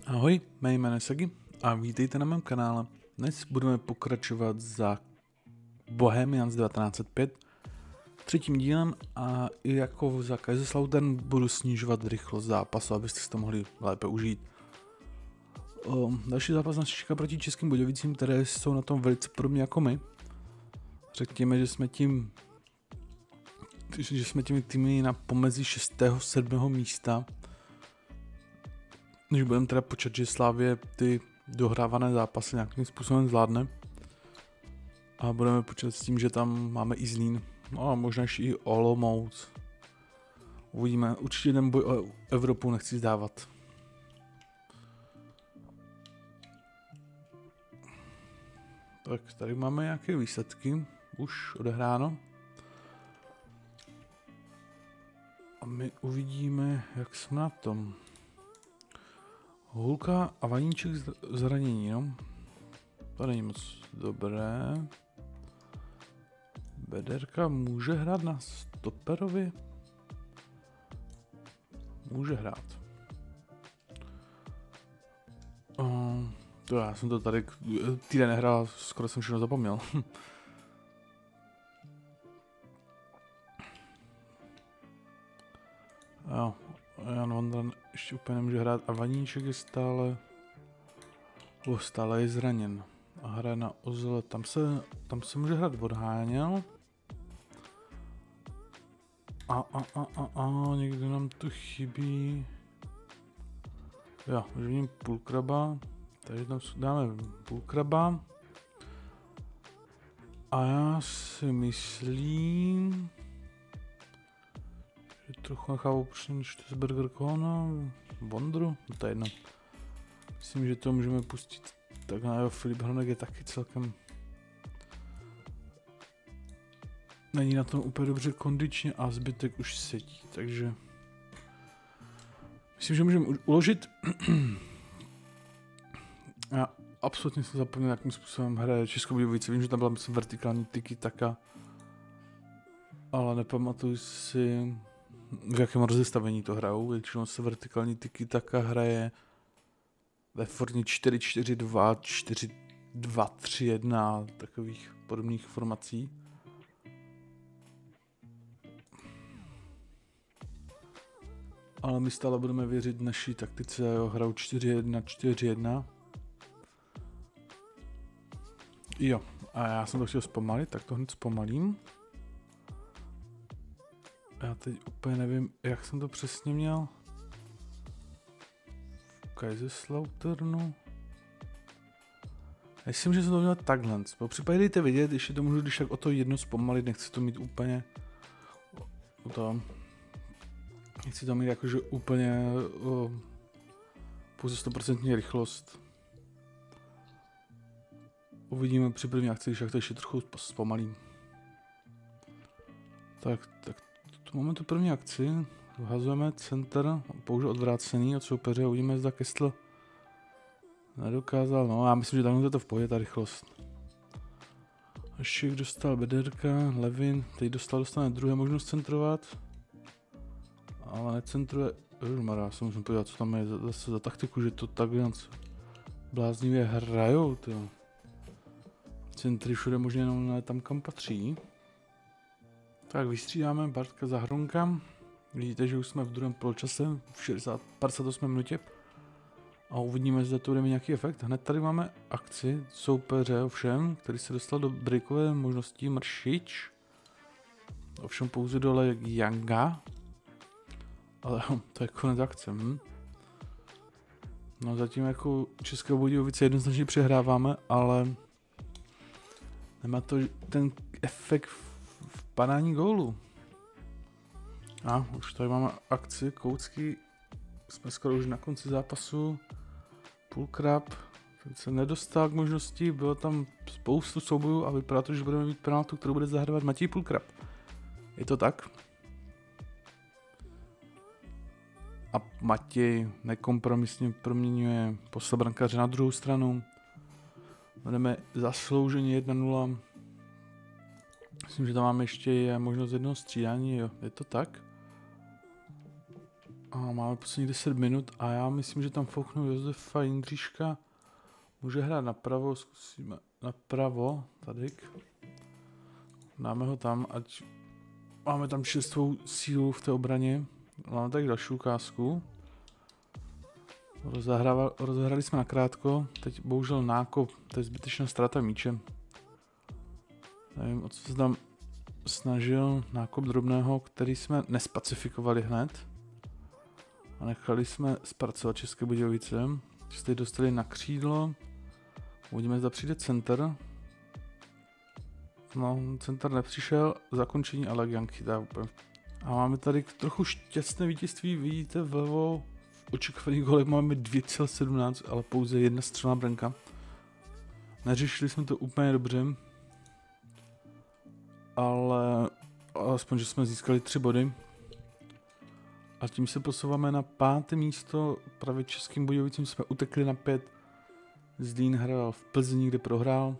Ahoj, mé jméno je Sagi a vítejte na mém kanále. Dnes budeme pokračovat za Bohemians 1905 třetím dílem a i jako za Kaiserslautern budu snižovat rychlost zápasu, abyste si to mohli lépe užít. Další zápas nás čeká proti Českým Budějovicím, které jsou na tom velice podobně jako my. Řekněme, že jsme těmi týmy na pomezí 6. 7. místa. Když budeme teda počítat, že Slavie ty dohrávané zápasy nějakým způsobem zvládne. A budeme počítat s tím, že tam máme i Zlín. No a možná ještě i Olomouc. Uvidíme, určitě ten boj o Evropu nechci zdávat. Tak tady máme nějaké výsledky, už odehráno. A my uvidíme, jak jsme na tom. Hulka a Vaníček zranění, no. To není moc dobré. Bederka může hrát na stoperovi? Může hrát. To já jsem to tady týden nehrál, skoro jsem všechno zapomněl. Jo, Jan Vondran ještě úplně nemůže hrát a Vaníček je stále je zraněn. A hraje na Ozle, tam se může hrát odháněl. Někde nám tu chybí. Jo, už vidím Půlkraba. Takže tam dáme Půlkraba. A já si myslím, že trochu nechápu, proč Štesberger Kohna, Vondru, no to je jedno. Myslím, že to můžeme pustit. Tak jo, Filip Hronek je taky celkem... Není na tom úplně dobře kondičně a zbytek už sedí, takže... Myslím, že můžeme uložit. Já absolutně jsem zapomněl, jakým způsobem hraje Českou Budějovice. Vím, že tam byla myslím vertikální tiki-taka. Ale nepamatuji si, v jakém rozestavení to hrajou. Většinou se vertikální tiki-taka hraje ve formě 4-4-2, 4-2-3-1 takových podobných formací. Ale my stále budeme věřit naší taktice, jo, hrajou 4-1-4-1. Jo, a já jsem to chtěl zpomalit, tak to hned zpomalím. Já teď úplně nevím, jak jsem to přesně měl. V Kaiserslauternu. Myslím, že jsem to měl takhle. Po případě dejte vidět, ještě to můžu když tak o to jedno zpomalit, nechci to mít úplně... Nechci to mít jakože úplně pouze 100% rychlost. Uvidíme při první akci, když to ještě trochu zpomalím. Tak tu máme tu první akci. Vhazujeme center, použil odvrácený od soupeře, uvidíme, zda Kestl nedokázal. No, já myslím, že tam je to v pohodě, ta rychlost. Šik dostal Bederka, Levin, teď dostane druhé možnost centrovat. Ale necentruje, já se musím podívat, co tam je zase za taktiku, že to takhle bláznivě hrajou, tyjo. Centry všude možná jenom ne tam, kam patří. Tak vystřídáme Bartka za Hronka. Vidíte, že už jsme v druhém poločase, v 58 minutě. A uvidíme, zda to bude mít nějaký efekt. Hned tady máme akci soupeře ovšem, který se dostal do breakové možnosti Mršič. Ovšem pouze dole Janga. Ale to je konec akce. No zatím jako České Budějovice jednoznačně přehráváme, ale nemá to ten efekt v padání gólu. A už tady máme akci Koucký. Jsme skoro už na konci zápasu. Půlkrab. Ten se nedostal k možnosti, bylo tam spoustu soubojů a vypadá to, že budeme mít penaltu, kterou bude zahrát Matěj Půlkrab. Je to tak? A Matěj nekompromisně proměňuje posla brankáře na druhou stranu. Budeme zaslouženě 1-0. Myslím, že tam máme ještě možnost jednoho střídání, jo, je to tak? A máme poslední 10 minut a já myslím, že tam fouknu Josefa Jindříška. Může hrát napravo, zkusíme napravo, tady. Dáme ho tam, ať máme tam čerstvou sílu v té obraně. Máme tady další ukázku. Rozehrali jsme nakrátko, teď bohužel nákop, to je zbytečná ztráta míče. Nevím, o co se tam snažil nákop drobného, který jsme nespacifikovali hned. A nechali jsme zpracovat České Budějovice. Jste dostali na křídlo. Uvidíme, zda přijde center. No, center nepřišel, zakončení ale Young chytá úplně. A máme tady trochu šťastné vítězství, vidíte vlevo. V očekovaných golech máme 2,17, ale pouze jedna střelná branka. Neřešili jsme to úplně dobře. Ale aspoň, že jsme získali 3 body. A tím se posouváme na 5. místo. Právě Českým Budějovicím jsme utekli na 5. Zlín hrál v Plzni, kde prohrál.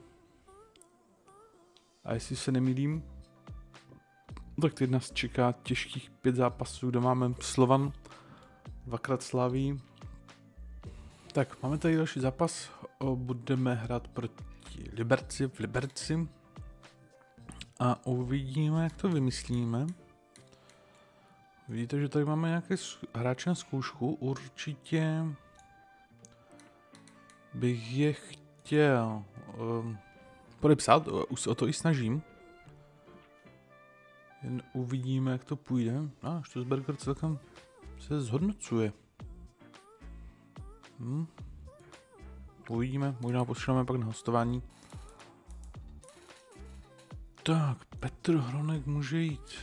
A jestli se nemýlím, tak teď nás čeká těžkých 5 zápasů, kde máme Slovan, 2krát Slaví. Tak, máme tady další zápas. Budeme hrát proti Liberci v Liberci. A uvidíme, jak to vymyslíme. Vidíte, že tady máme nějaké hráče na zkoušku. Určitě bych je chtěl podepsat, už se o to i snažím. Jen uvidíme, jak to půjde. Stutzberger celkem se zhodnocuje. Uvidíme, možná pošleme pak na hostování. Tak, Petr Hronek může jít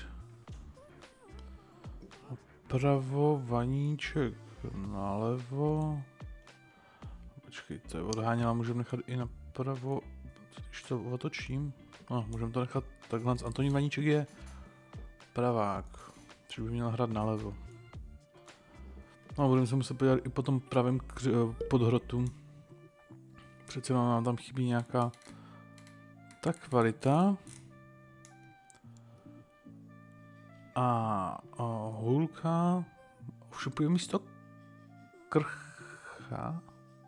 napravo, Vaníček nalevo. Počkejte, odháněla můžeme nechat i napravo, když to otočím. No, můžeme to nechat takhle. Antonín Vaníček je pravák, takže by měl hrát nalevo. No, budeme se muset podívat i po tom pravém podhrotu. Přece nám tam chybí nějaká ta kvalita. A Hulka všupuje místo Krcha.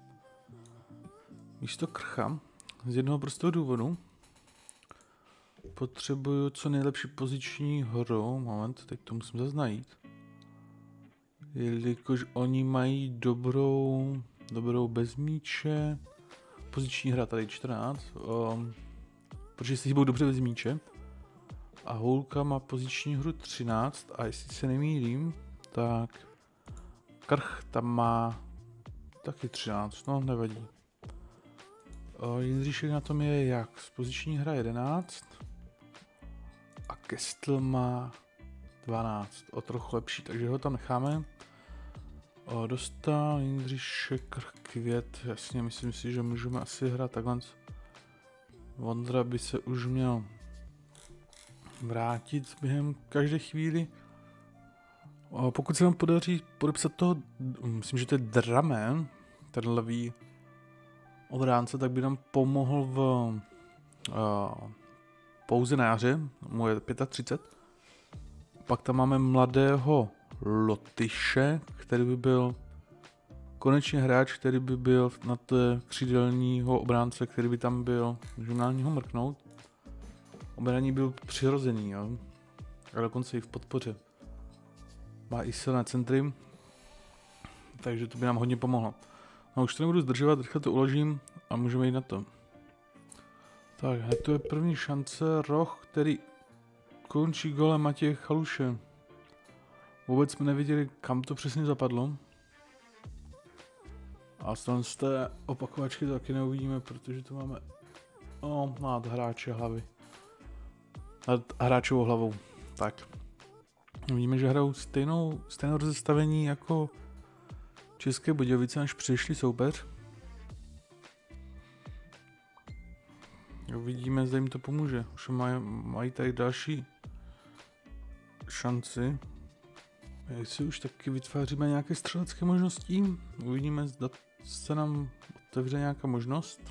Místo Krcha. Z jednoho prostého důvodu. Potřebuju co nejlepší poziční hru. Moment, teď to musím zase najít. Jelikož oni mají dobrou bez míče. Poziční hra tady 14. Protože si hýbou dobře bez míče. A Hulka má poziční hru 13 a jestli se nemýlím, tak Krch tam má taky 13, no nevadí. Jindříšek na tom je jak? Z poziční hra 11 a Kestl má 12, o trochu lepší, takže ho tam necháme. Dostal Jindříšek, Krch, Květ, jasně, myslím si, že můžeme asi hrát takhle. Vondra by se už měl vrátit během každé chvíli. Pokud se nám podaří podepsat toho, myslím, že to je Dramen, ten levý obránce, tak by nám pomohl v pouze na jaře, mu je 35. Pak tam máme mladého Lotyše, který by byl konečně hráč, který by byl na té křídelního obránce, který by tam byl, můžeme na něho mrknout. Obraní byl přirozený, jo. A dokonce i v podpoře. Má i silné centry, takže to by nám hodně pomohlo. No už to nebudu zdržovat, rychle to uložím a můžeme jít na to. Tak, hned to je první šance, Roh, který končí golem Matěje Chaluše. Vůbec jsme neviděli, kam to přesně zapadlo. A z té opakovačky to taky neuvidíme, protože to máme nad hráče hlavy. Nad hráčovou hlavou. Tak. Vidíme, že hrajou stejné rozestavení jako České Budějovice, než přišli soupeř. Uvidíme, zda jim to pomůže. Už mají tady další šanci. Jestli už taky vytváříme nějaké střelecké možnosti, uvidíme, zda se nám otevře nějaká možnost.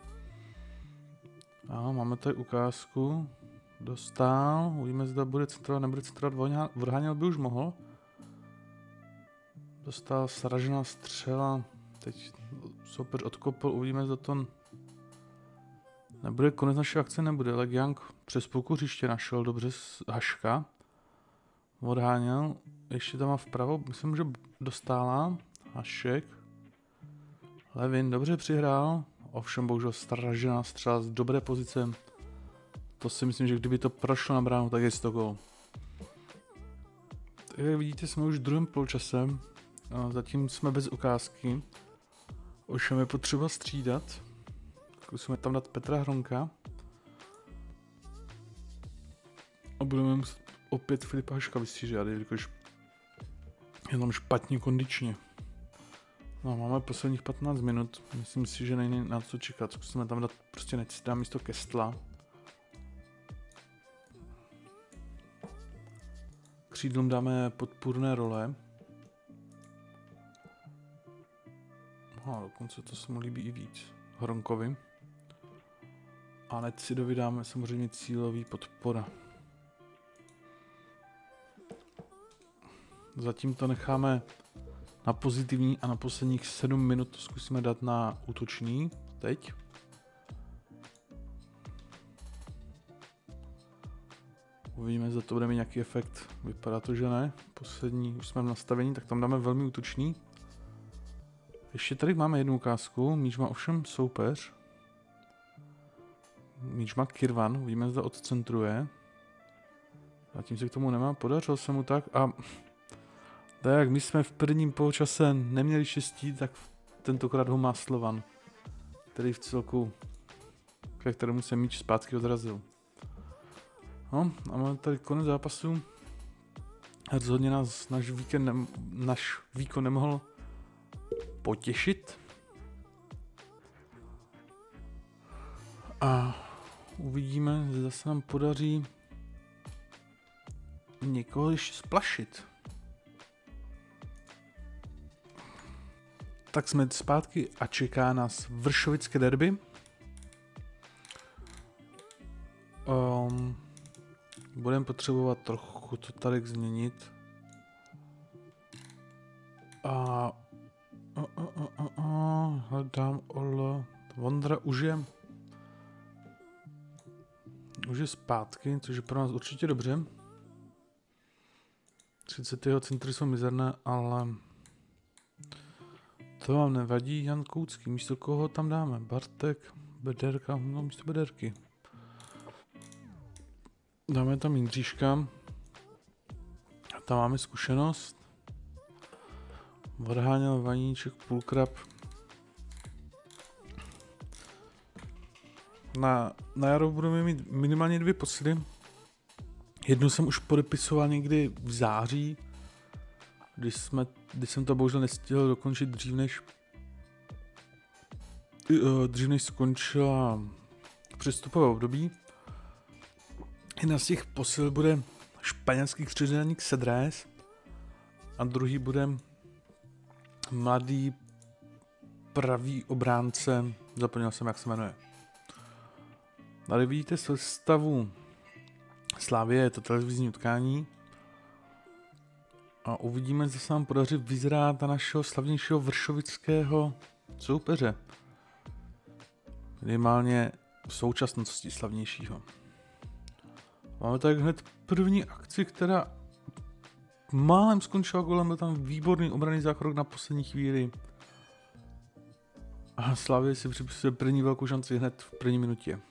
A máme tady ukázku. Dostal, uvidíme, zda bude centrovat, nebude centrovat, Vrháněl by už mohl. Dostal sražená střela. Teď soupeř odkopl, uvidíme, zda to nebude konec naší akce, nebude. Legiang přes půlku hřiště našel dobře z Haška. Odháněl, ještě tam má vpravo, myslím, že dostává. Hašek. Levin dobře přihrál, ovšem bohužel sražená střela z dobré pozice. To si myslím, že kdyby to prošlo na bránu, tak je to gól. Tak jak vidíte, jsme už v druhém poločase. Zatím jsme bez ukázky. Ovšem je potřeba střídat. Zkusíme tam dát Petra Hronka. A budeme muset opět Filipa Haška vystřídat, jelikož je tam špatně kondičně. No, máme posledních 15 minut. Myslím si, že není na co čekat. Zkusíme tam dát prostě Necida místo Kestla. Křídlům dáme podpůrné role. A dokonce to se mu líbí i víc. Hronkovi. A Necidovi dáme samozřejmě cílový podpora. Zatím to necháme na pozitivní a na posledních 7 minut to zkusíme dát na útočný. Teď. Uvidíme, zda to bude mít nějaký efekt. Vypadá to, že ne. Poslední, už jsme v nastavení, tak tam dáme velmi útočný. Ještě tady máme jednu ukázku. Míč má ovšem soupeř. Míč má Kirvan. Uvidíme, zda odcentruje. Zatím se k tomu nemá. Podařilo se mu tak a tak my jsme v prvním poločase neměli štěstí, tak tentokrát ho má Slovan, který v celku, ke kterému se míč zpátky odrazil. No a máme tady konec zápasu. Rozhodně nás náš výkon nemohl potěšit. A uvidíme, zda se nám podaří někoho ještě splašit. Tak jsme zpátky a čeká nás vršovické derby. Budeme potřebovat trochu to tady změnit. Hledám Vondra už je zpátky, což je pro nás určitě dobře. 30 jeho centry jsou mizerné, ale to vám nevadí. Jan Koucký, místo koho tam dáme? Bartek, Bederka, no místo Bederky. Dáme tam Jindříška. A tam máme zkušenost. Odháněl Vaníček, Půlkrab. Na jaro budeme mít minimálně 2 posily. Jednu jsem už podepisoval někdy v září, když jsem to bohužel nestihl dokončit dřív než skončila přestupové období. Jedna z těch posil bude španělský křižník Cedrés a druhý bude mladý pravý obránce, zapomněl jsem, jak se jmenuje. Tady vidíte sestavu Slavie, je to televizní utkání. A uvidíme, zda se nám podaří vyzrát na našeho slavnějšího vršovického soupeře. Minimálně v současnosti slavnějšího. Máme tady hned první akci, která málem skončila golem, byl tam výborný obranný zákrok na poslední chvíli. A Slavie si připisuje první velkou šanci hned v první minutě.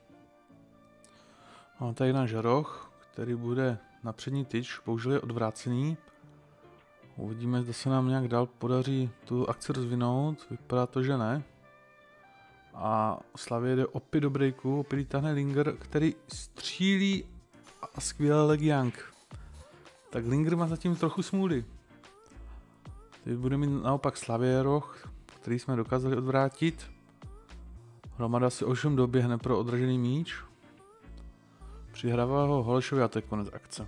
Máme tady náš roh, který bude na přední tyč, bohužel je odvrácený. Uvidíme, zda se nám nějak dál podaří tu akci rozvinout, vypadá to, že ne. A Slavie jde opět do breaku, opět tahne Linger, který střílí a skvěle Legiang. Tak Linger má zatím trochu smůly. Teď bude mít naopak Slavie roh, který jsme dokázali odvrátit. Hromada si ovšem doběhne pro odražený míč. Přihrává ho Holešovi a to je konec akce.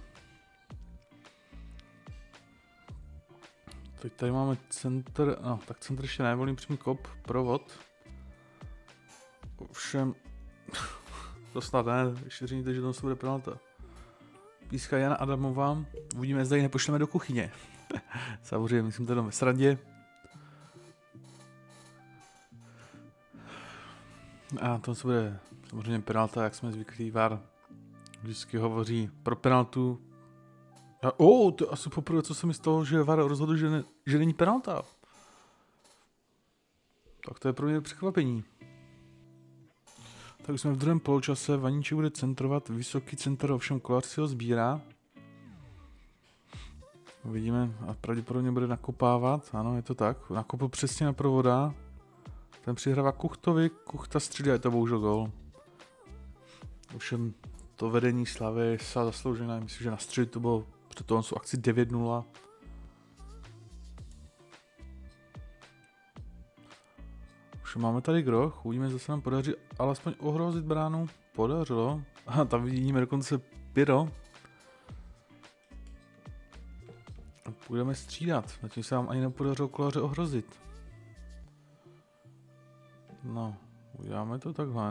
Teď tady máme centr, no tak centr ještě nevolím přímý kop, provod. Ovšem, to snad ne, ještě říníte, že to bude penalta. Píská Jana Adamová, uvidíme, zda ji nepošleme do kuchyně. Samozřejmě, myslím to jenom ve srandě. A to co bude samozřejmě penalta, jak jsme zvyklí, VAR vždycky hovoří pro penaltu. To je asi poprvé, co se mi stalo, že VAR rozhodl, že není penalta. Tak to je pro mě překvapení. Tak jsme v druhém poločase, Vaníček bude centrovat, vysoký centr, ovšem Kolář si ho sbírá. Uvidíme, a pravděpodobně bude nakopávat, ano, je to tak. Nakopl přesně na provoda. Ten přihrává Kuchtovi, Kuchta střídá, je to bohužel gól. Ovšem to vedení Slavy je zasloužené, myslím, že na středu to bylo před toho jsou akci 9-0. Už máme tady groch, uvidíme, zase nám podaří alespoň ohrozit bránu. Podařilo. A tam vidíme dokonce pyro. A půjdeme střídat, zatím se nám ani nepodařilo Koláře ohrozit. No, uděláme to takhle.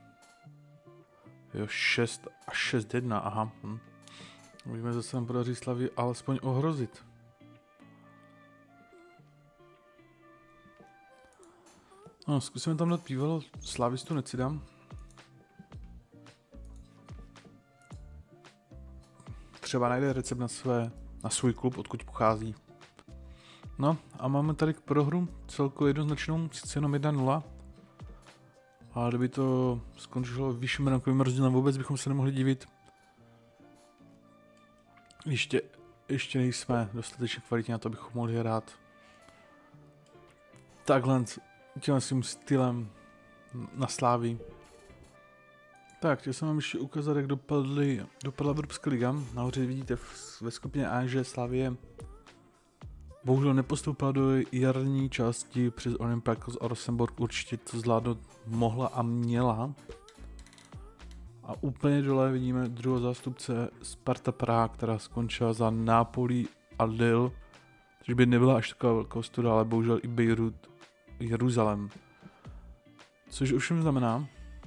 Jo, 6 a 6-1, aha. Uvidíme, zase nám podaří Slavii alespoň ohrozit. No, zkusíme tam dát bývalo slavistu Necida. Třeba najde recept na svůj klub, odkud pochází. No a máme tady k prohru celkově jednoznačnou, sice jenom 1-0. Ale kdyby to skončilo vyšším rankovým rozdílem, vůbec bychom se nemohli divit. Ještě nejsme dostatečně kvalitní na to, abychom mohli hrát takhle tímhle svým stylem na Slávii. Tak, chtěl jsem vám ještě ukázat, jak dopadla Evropská liga. Nahoře vidíte ve skupině A, že Slavie bohužel nepostoupila do jarní části přes Olympiakos a Rosenborg, určitě to zvládnout mohla a měla. A úplně dole vidíme druhého zástupce Sparta Praha, která skončila za Napoli a Lille, což by nebyla až taková velká ostuda, ale bohužel i Beirut, Jeruzalém. Což ovšem znamená,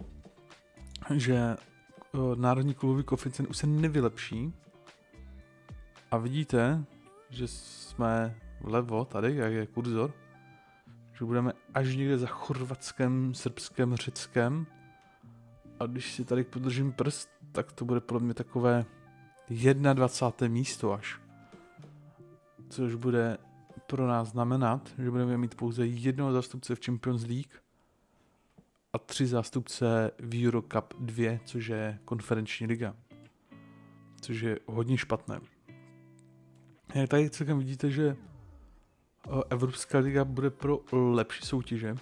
že národní klubový koeficient už se nevylepší. A vidíte, že jsme vlevo, tady, jak je kurzor, že budeme až někde za Chorvatskem, Srbskem, Řeckem. A když si tady podržím prst, tak to bude podle mě takové 21. místo až. Což bude pro nás znamenat, že budeme mít pouze jednoho zástupce v Champions League a 3 zástupce v Eurocup 2, což je konferenční liga. Což je hodně špatné. Jak tady celkem vidíte, že Evropská liga bude pro lepší soutěže.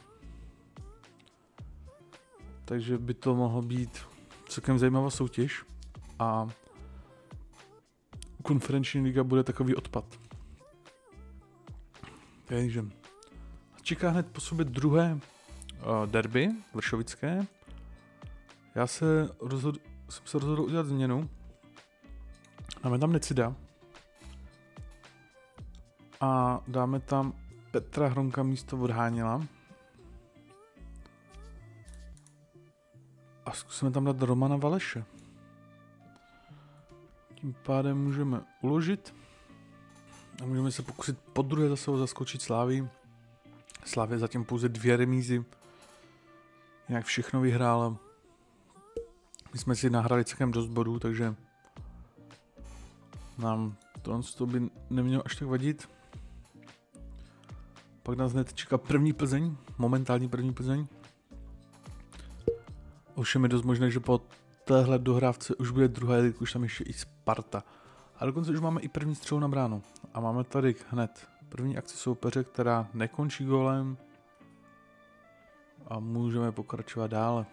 Takže by to mohlo být celkem zajímavá soutěž. A konferenční liga bude takový odpad. Takže čeká hned po sobě druhé derby vršovické. Já jsem se rozhodl udělat změnu. Dáme tam Necida. A dáme tam Petra Hronka místo Odháněla. A zkusíme tam dát Romana Valeše. Tím pádem můžeme uložit. A můžeme se pokusit podruhé zase zaskočit Slávii. Slávě zatím pouze 2 remízy. Jinak všechno vyhrál. My jsme si nahrali celkem dost bodů, takže nám to by nemělo až tak vadit. Pak nás hned čeká první Plzeň, momentální první Plzeň. Ovšem je dost možné, že po téhle dohrávce už bude druhá, už tam ještě i Sparta. A dokonce už máme i první střelu na bránu. A máme tady hned první akci soupeře, která nekončí gólem. A můžeme pokračovat dále.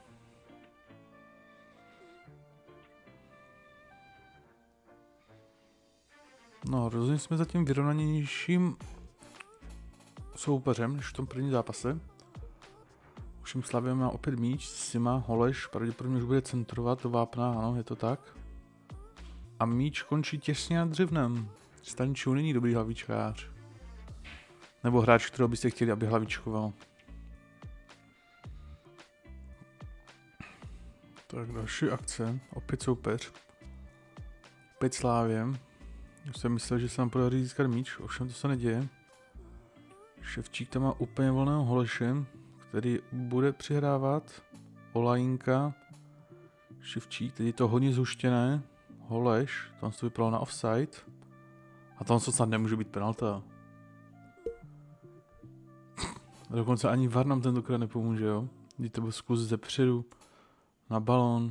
No, rozhodně jsme zatím vyrovnanějším soupeřem než v tom prvním zápase. Všem Slavě má opět míč, Sima, Holeš, pravděpodobně už bude centrovat do vápna, ano, je to tak. A míč končí těsně nad dřevnem. Stančů není dobrý hlavičkář. Nebo hráč, kterého byste chtěli, aby hlavičkoval. Tak další akce, opět soupeř. Opět Slávě. Už jsem myslel, že se nám podaří získat míč, ovšem to se neděje. Ševčík tam má úplně volného Holeše, který bude přihrávat. Olajinka. Ševčík, teď je to hodně zhuštěné. Holeš, tam se to vypadalo na offside. A tam se snad nemůže být penalta. Dokonce ani VAR nám tentokrát nepomůže, jo. Když to byl zkus zepředu. Na balón.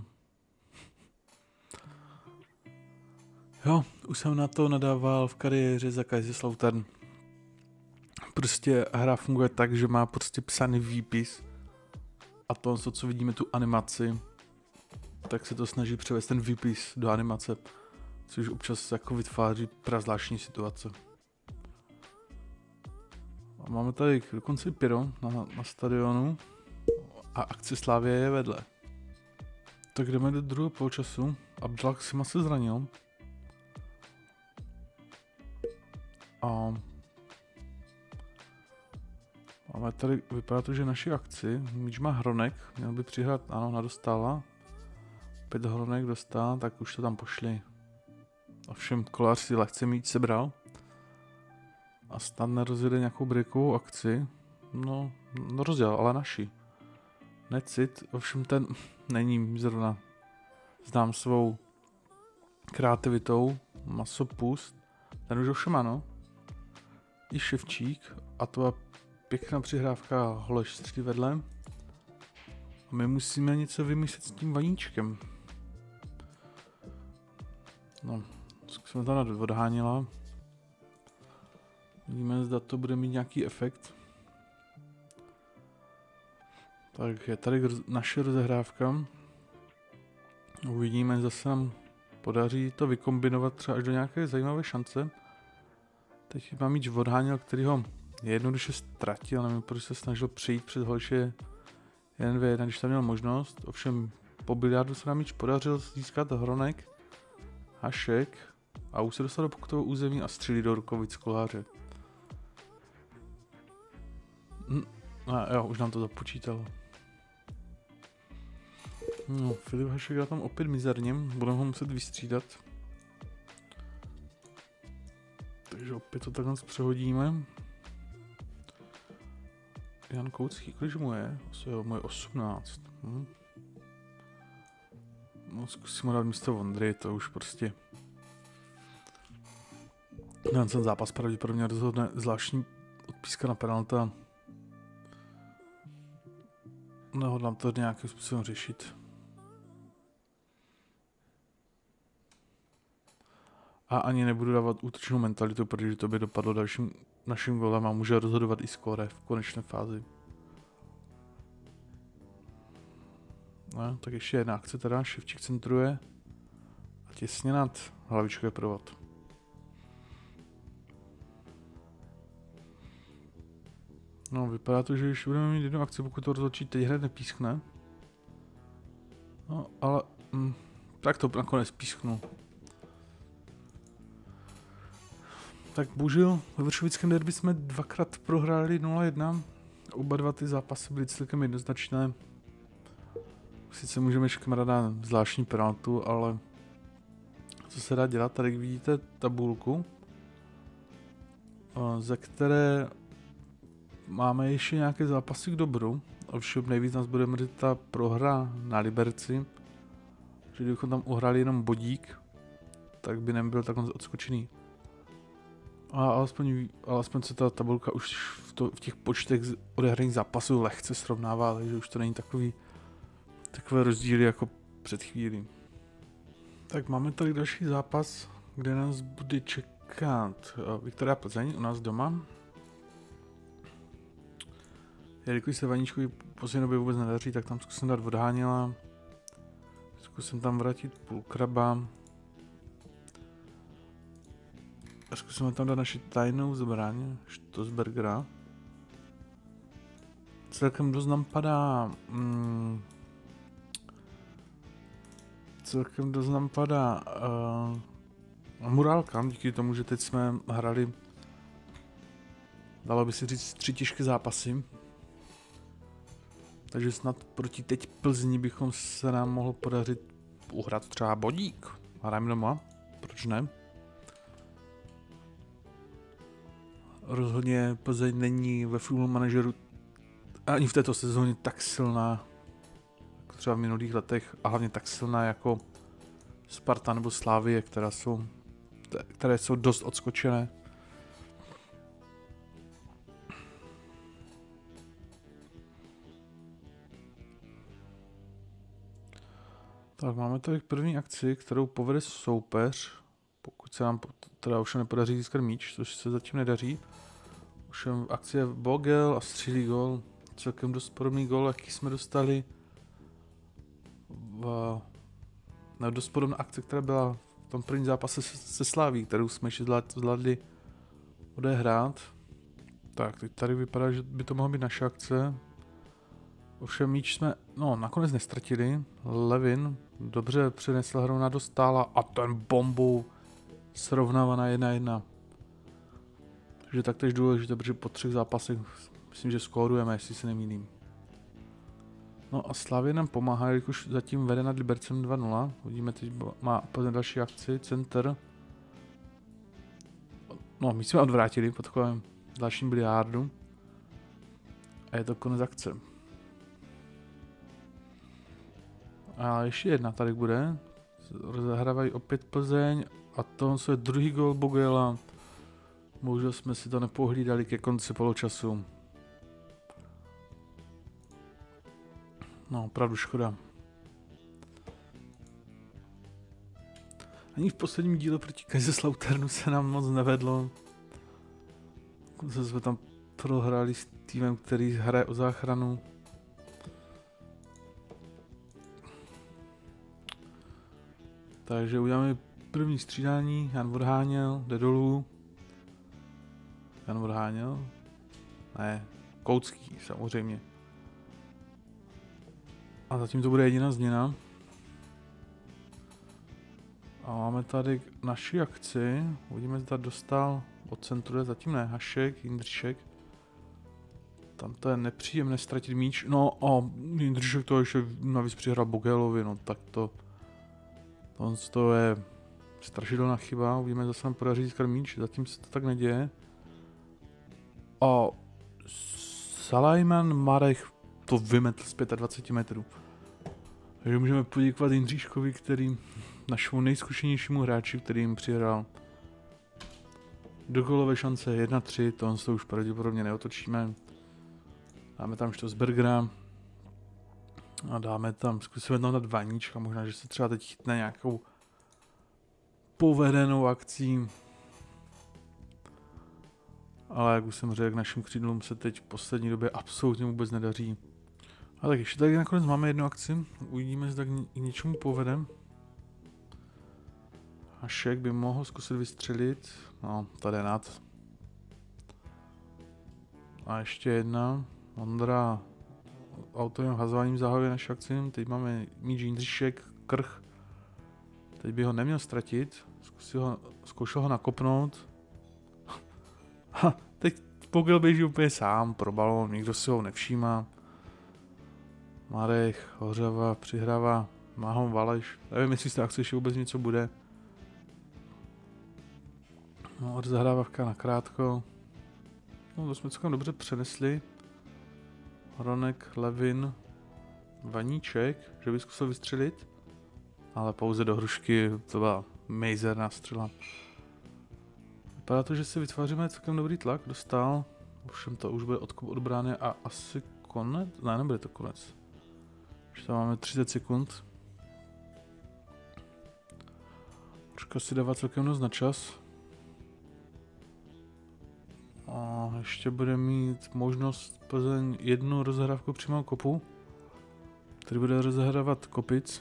Jo, už jsem na to nadával v kariéře za Kaiserslautern. Prostě hra funguje tak, že má prostě psaný výpis. A to, co vidíme tu animaci, tak se to snaží převést ten výpis do animace. Což občas jako vytváří prazvláštní situace. A máme tady dokonce pyro na stadionu. A akce Slavie je vedle. Tak jdeme do druhého poločasu. Abdallah Sima se zranil. A máme tady, vypadá to, že naši akci, míč má Hronek, měl by přihrát, ano, na dostala. 5 Hronek dostal, tak už to tam pošli. Ovšem Kolář si lehce míč sebral. A snad nerozjede nějakou breakovou akci. No rozdělal, ale naši. Necit, ovšem ten není zrovna znám svou kreativitou. Masopust, ten už ovšem ano. I Ševčík a to je pěkná přihrávka Holeš středy vedle. A my musíme něco vymyslet s tím vaníčkem. No, zkusíme to odháněla. Vidíme, zda to bude mít nějaký efekt. Tak je tady naše rozehrávka. Uvidíme, zda se nám podaří to vykombinovat třeba až do nějaké zajímavé šance. Teď má míč odháněl, který ho jednoduše ztratil, nevím, proč se snažil přejít před Holše 1-2-1, když tam měl možnost. Ovšem po biliardu se nám míč podařil získat Hronek, Hašek a už se dostal do pokutového území a střílí do rukovic Koláře. A jo, už nám to započítalo. No, Filip Hašek dá tam opět mizerně, budeme ho muset vystřídat. Takže opět to takhle přehodíme. Jan Koucký, kolik mu je? Moje 18. No, zkusím dát místo Vondry, to už prostě. Ten zápas pravděpodobně rozhodne zvláštní odpíska na penalta. Nehodlám to nějakým způsobem řešit. A ani nebudu dávat útočnou mentalitu, protože to by dopadlo dalším naším golem a může rozhodovat i skóre v konečné fázi. No, tak ještě jedna akce teda, Ševčík centruje a těsně nad hlavičkou je provod. No, vypadá to, že když budeme mít jednu akci, pokud to rozhodčí teď hned nepískne. No, ale tak to nakonec písknu. Tak bohužel ve Vršovickém derby jsme dvakrát prohráli 0-1. Oba dva ty zápasy byly celkem jednoznačné. Sice můžeme škmrat zvláštní penaltu, ale co se dá dělat? Tady vidíte tabulku, ze které máme ještě nějaké zápasy k dobru. Ovšem nejvíc nás bude mrzet ta prohra na Liberci. Že kdybychom tam uhráli jenom bodík, tak by nebyl takhle odskočený. A alespoň se ta tabulka už v těch počtech odehraných zápasů lehce srovnává, takže už to není takové rozdíly jako před chvílí. Tak máme tady další zápas, kde nás bude čekat Viktoria Plzeň u nás doma. Jelikož se Vaníčkovi poslední době vůbec nedaří, tak tam zkusím dát odháněla. Zkusím tam vrátit Půlkraba. A zkusíme tam dát naši tajnou zbraň, Stossbergera. Celkem dost nám padá... Murálka, díky tomu, že teď jsme hrali, dalo by se říct, 3 těžké zápasy. Takže snad proti teď Plzni bychom se nám mohlo podařit uhrát třeba bodík. Hrajeme doma, proč ne? Rozhodně Plzeň není ve Football Manageru ani v této sezóně tak silná, jako třeba v minulých letech, a hlavně tak silná jako Sparta nebo Slavie, které jsou dost odskočené. Tak máme tady první akci, kterou povede soupeř, pokud se nám teda už nepodaří získat míč, což se zatím nedaří. Už v akci je Bogel a střílí gol. Celkem dost podobný gol, jaký jsme dostali dost podobná akce, která byla v tom prvním zápase se Slaví, kterou jsme ještě zvládli odehrát. Tak, teď tady vypadá, že by to mohla být naše akce. Ovšem míč jsme, nakonec nestratili. Levin dobře přenesl hru na Dostála a ten bombou srovnává na 1-1. Takže taktéž důležité, protože po 3 zápasech myslím, že skórujeme, jestli se nemýlím. No a Slavie nám pomáhá, jelikož zatím vede nad Libercem 2-0. Uvidíme, teď má úplně další akci, center. No, my jsme odvrátili po takovém dalším biliardu. A je to konec akce. A ještě jedna tady bude. Rozehrávají opět Plzeň a to je druhý gol Bogela. Bohužel jsme si to nepohlídali ke konci poločasu. No, opravdu škoda. Ani v posledním díle proti Kaiserslauternu se nám moc nevedlo. Jsme tam prohráli s týmem, který hraje o záchranu. Takže uděláme první střídání. Jan Odháněl jde dolů. Jan Odháněl? Ne, Koucký samozřejmě. A zatím to bude jediná změna. A máme tady naši akci. Uvidíme, zda dostal od centru, zatím ne, Hašek, Jindřišek. Tam to je nepříjemné ztratit míč. No a Jindřišek to ještě navíc přihrál Bogelovi, no tak to je strašidelná chyba. Uvidíme, zase nám podaří získat míč, zatím se to tak neděje. A Salajman Marek to vymetl z 25 metrů. Takže můžeme poděkovat Jindříškovi, našemu nejzkušenějšímu hráči, který jim přihrál do gólové šance 1-3, to už pravděpodobně neotočíme. Dáme tam Stossbergera a zkusíme tam dát Vaníčka, možná, že se třeba teď chytne nějakou povedenou akcí. Ale jak už jsem řekl, našim křídlům se teď v poslední době absolutně vůbec nedaří. A tak ještě tady nakonec máme jednu akci, uvidíme, zda k něčemu povedem. Hašek by mohl zkusit vystřelit, no tady nad. A ještě jedna, Ondra autovým hazováním zahajuje naši akci, teď máme míč Jindřišek, Krch. Teď by ho neměl ztratit, zkoušel ho nakopnout. Teď Bogel běží úplně sám pro balón, nikdo si ho nevšímá. Marek, Hořava, přihrává, má ho Valeš. Nevím, jestli z té akce ještě vůbec něco bude. No, zahrávavka nakrátko. No, to jsme celkem dobře přenesli. Hronek, Levin, Vaníček, že by zkusil vystřelit. Ale pouze do hrušky, to byla mizerná střela. Vypadá to, že si vytváříme celkem dobrý tlak, dostal. Ovšem to už bude odkup od brány a asi konec? Ne, nebude to konec. Už tam máme 30 sekund. Troška si dává celkem dost na čas. A ještě bude mít možnost Plzeň jednu rozehrávku přímo kopu, který bude rozehrávat Kopic.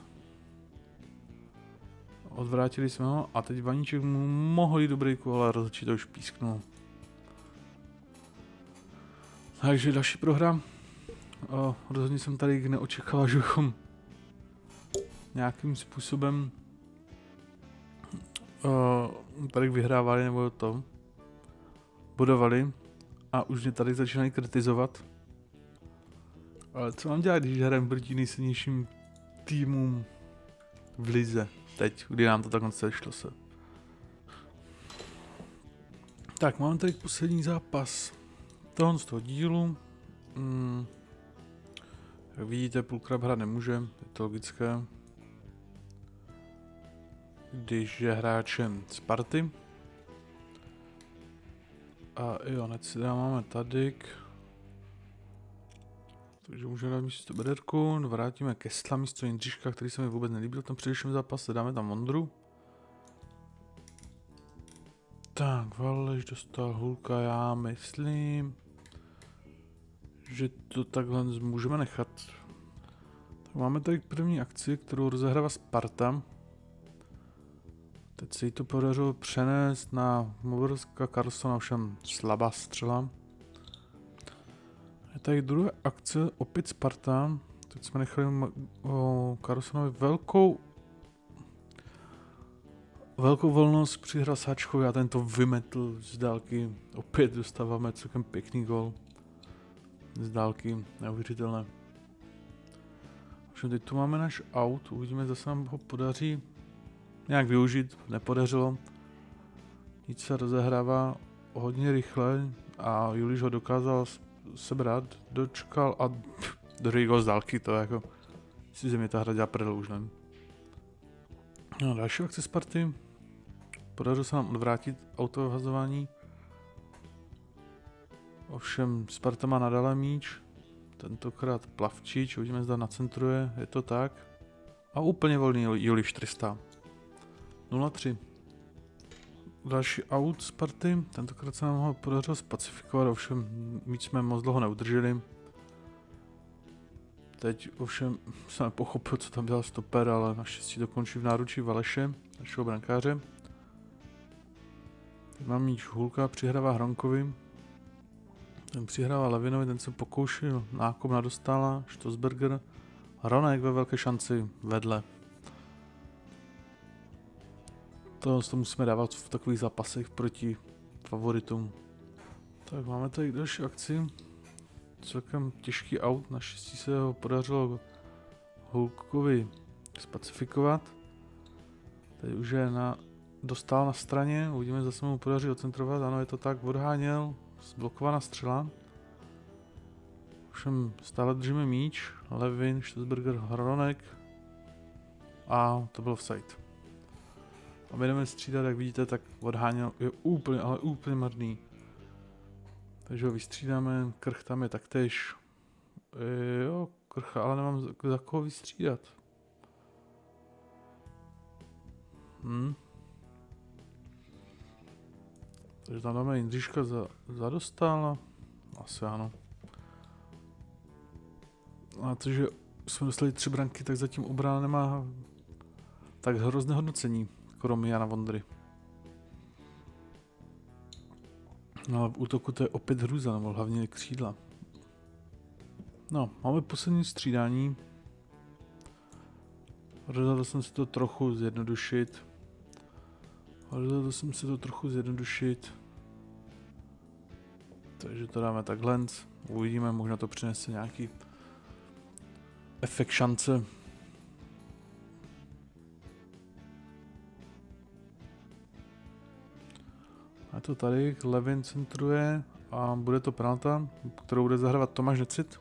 Odvrátili jsme ho a teď Vaníček mu mohl jít do breaku, ale rozhodčí to už písknul. Takže další prohra. Rozhodně jsem tady neočekával, že bychom nějakým způsobem tady vyhrávali nebo to bodovali a už mě tady začínají kritizovat. Ale co mám dělat, když hrajeme proti nejsilnějším týmům v lize teď, kdy nám to takhle sešlo se. Tak, máme tady poslední zápas tohle z toho dílu. Jak vidíte, půlkrát hrát nemůže, je to logické. Když je hráčem Sparty. A jo, hned si máme tadyk. Takže můžeme dát místo Bederku, vrátíme Kestla místo Jindřiška, který se mi vůbec nelíbil v tom předešlém zápase, dáme tam Vondru. Tak, Valeš dostal Hulka, já myslím, že to takhle můžeme nechat. Tak máme tady první akci, kterou rozehrává Sparta. Teď se jí to podařilo přenést na Moborska Carlsona, ovšem slabá střela. Je tady druhá akce, opět Sparta. Teď jsme nechali Carlsonovi velkou volnost při hrasáčkovi a ten to vymetl z dálky. Opět dostáváme celkem pěkný gol. Z dálky, neuvěřitelné. Teď tu máme náš aut, uvidíme, zase nám ho podaří nějak využít, nepodařilo. Nic se rozehrává hodně rychle a Juliš ho dokázal sebrat, dočkal a druhý gol z dálky, to jako si ze mě ta hra dělá prdel už, ne? No, další akce Sparty. Podařilo se nám odvrátit autové vhazování. Ovšem Sparta má nadále míč. Tentokrát Plavčič, uvidíme, zda nacentruje, je to tak. A úplně volný Juliš 400. 0-3. Další aut Sparty, tentokrát se nám ho podařilo spacifikovat, ovšem míč jsme moc dlouho neudrželi. Teď ovšem jsem nepochopil, co tam dělal stoper, ale naštěstí to končí v náručí Valeše, našeho brankáře. Teď mám míč Hulka, přihrává Hronkovi. Ten přihrává Levinovi, ten se pokoušel nákop na Dostála, Stossberger. Hronek ve velké šanci vedle. To musíme dávat v takových zápasech proti favoritům. Tak máme tady další akci. Celkem těžký aut, naštěstí se ho podařilo Hulkovi spacifikovat. Teď už je Dostal na straně, uvidíme, zase mu podaří ocentrovat, ano, je to tak, odháněl, zblokovaná střela. Ovšem stále držíme míč, Levin, Stossberger, Hronek a to byl offside. A my jdeme střídat, jak vidíte, tak odháněl, je úplně, ale úplně marný. Takže ho vystřídáme, Krch tam je taktéž. Jo, Krcha, ale nemám za koho vystřídat. Takže tam dáme Jindřiška za Dostála. Asi ano. A to, že jsme dostali 3 branky, tak zatím obrana nemá tak hrozné hodnocení, kromě Jana Vondry. No ale v útoku to je opět hrůza, nebo hlavně křídla. No, máme poslední střídání. Rozhodl jsem si to trochu zjednodušit. Takže to dáme takhle. Uvidíme, možná to přinese nějaký efekt šance. A to tady, Levin centruje a bude to penalta, kterou bude zahrávat Tomáš Necit.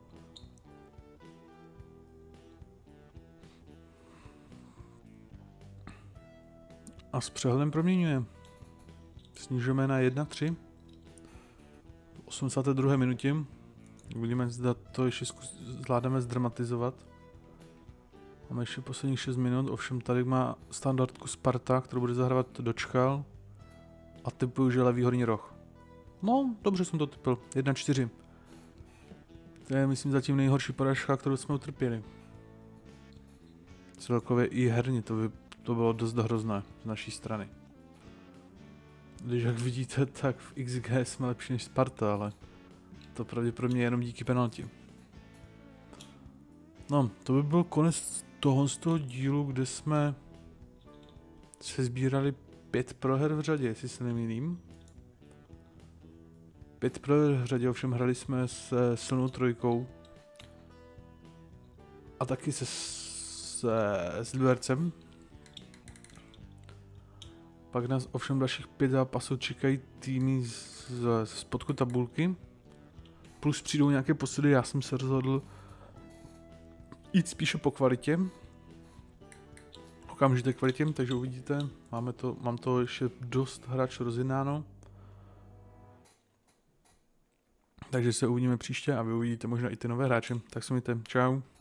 A s přehledem proměňuje. Snižujeme na 1-3. V 82. minutě. Uvidíme, zda to ještě zvládneme zdramatizovat. Máme ještě posledních 6 minut, ovšem tady má standardku Sparta, kterou bude zahrávat Dočkal. A typuju, že levý horní roh. No, dobře jsem to typil. 1-4. To je, myslím, zatím nejhorší porážka, kterou jsme utrpěli. Celkově i herně to bylo dost hrozné z naší strany. Když jak vidíte, tak v XG jsme lepší než Sparta, ale to pravděpodobně jenom díky penalti. No, to by byl konec z toho dílu, kde jsme se sbírali 5 proher v řadě, jestli se nemýlím. 5 proher v řadě, ovšem hrali jsme se silnou trojkou. A taky s Libercem. Pak nás ovšem dalších 5 zápasů čekají týmy z spodku tabulky. Plus přijdou nějaké posudy, já jsem se rozhodl jít spíše po kvalitě. Okamžité kvalitě, takže uvidíte, mám to ještě dost hráčů rozjednáno. Takže se uvidíme příště a vy uvidíte možná i ty nové hráče. Tak se mějte, čau.